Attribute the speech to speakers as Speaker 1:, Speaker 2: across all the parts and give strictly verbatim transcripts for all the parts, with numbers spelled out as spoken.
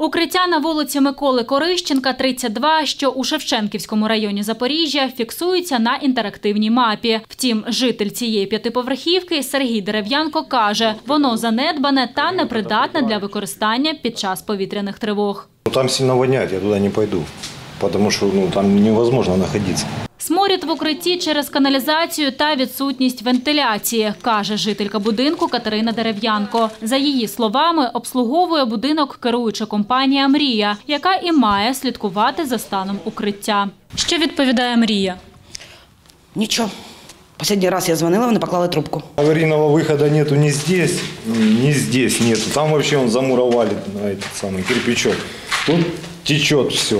Speaker 1: Укриття на вулиці Миколи Корищенка, тридцять два, що у Шевченківському районі Запоріжжя, фіксується на інтерактивній мапі. Втім, житель цієї п'ятиповерхівки Сергій Дерев'янко каже, воно занедбане та непридатне для використання під час повітряних тривог.
Speaker 2: Там сильно воняет, я туди не пойду, тому що ну, там невозможно знаходитися.
Speaker 1: Сморід в укритті через каналізацію та відсутність вентиляції, каже жителька будинку Катерина Дерев'янко. За її словами, обслуговує будинок керуюча компанія «Мрія», яка і має слідкувати за станом укриття. Що відповідає «Мрія»?
Speaker 3: Нічого. Останній раз я дзвонила, вони поклали трубку.
Speaker 2: Аварийного выхода нету ни здесь, ни здесь нету. Там вообще он замуровали на этот самый кирпичок. Тут течет все.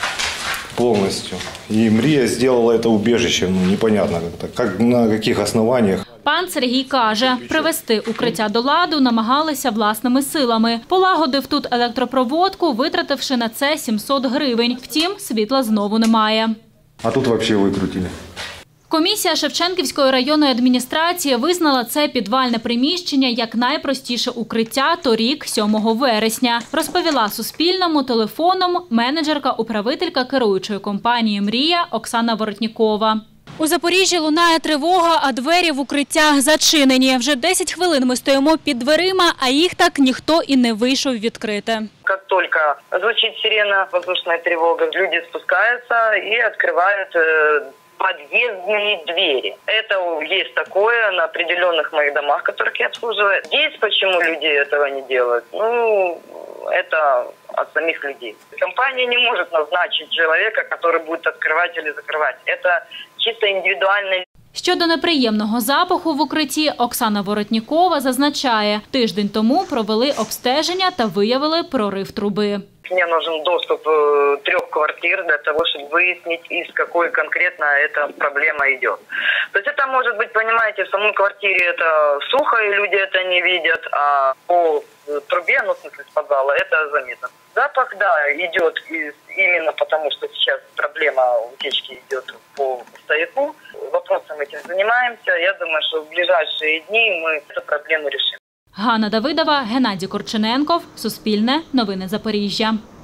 Speaker 2: Полностью. И «Мрия» сделала это убежище, ну, непонятно как-то, как, на каких основаниях.
Speaker 1: Пан Сергій каже, привести укриття до ладу намагалися власними силами. Полагодив тут електропроводку, витративши на це сімсот гривень. Втім, світла знову немає.
Speaker 2: А тут вообще викрутили.
Speaker 1: Комісія Шевченківської районної адміністрації визнала це підвальне приміщення як найпростіше укриття торік, сьомого вересня. Розповіла Суспільному телефоном менеджерка-управителька керуючої компанії «Мрія» Оксана Воротнікова. У Запоріжжі лунає тривога, а двері в укриттях зачинені. Вже десять хвилин ми стоїмо під дверима, а їх так ніхто і не вийшов відкрити.
Speaker 4: Як тільки звучить сирена, воздушна тривога, люди спускаються і відкривають подъездные двери. Это есть такое на определенных моих домах, которых я обслуживаю. Здесь почему люди этого не делают? Ну, это от самих людей. Компания не может назначить человека, который будет открывать или закрывать. Это чисто индивидуально.
Speaker 1: Щодо неприємного запаху в укритті, Оксана Воротнікова зазначає, тиждень тому провели обстеження та виявили прорив труби.
Speaker 4: Мне нужен доступ э, трех квартир для того, чтобы выяснить, из какой конкретно эта проблема идет. То есть это может быть, понимаете, в самой квартире это сухо, и люди это не видят, а по трубе, ну, в смысле, с подвала, это заметно. Запах, да, идет из, именно потому, что сейчас проблема утечки идет по стояку. Вопросом этим занимаемся. Я думаю, что в ближайшие дни мы эту проблему решим.
Speaker 1: Ганна Давидова, Геннадій Корчененков, Суспільне, Новини Запоріжжя.